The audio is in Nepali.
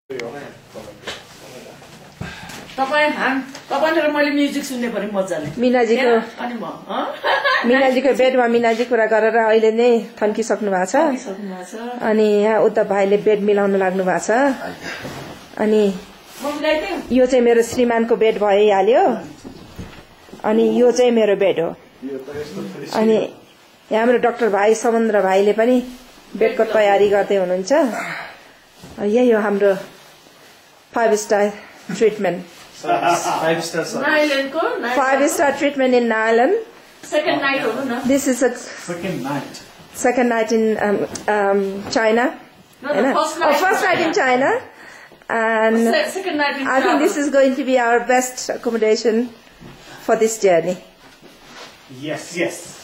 तपाईहरु मैले म्युजिक सुन्ने पनि मज्जाले मिनाजीको अनि म मिनाजीको बेडमा मिनाजी कुरा गरेर अहिले नै थन्किसक्नु भएको छ अनि यहाँ उद्धव भाइले बेड मिलाउन लाग्नु भएको छ अनि यो चाहिँ मेरो श्रीमानको बेड भइहाल्यो अनि यो चाहिँ मेरो बेड हो अनि हाम्रो डाक्टर भाइ समुद्र भाइले पनि बेडको तयारी गर्दै हुनुहुन्छ यही हो हाम्रो 5 star treatment 5 star treatment in Ireland. Second night हो न This is a second night in China. No, first night in China. And second night in I think this is going to be our best accommodation for this journey. Yes.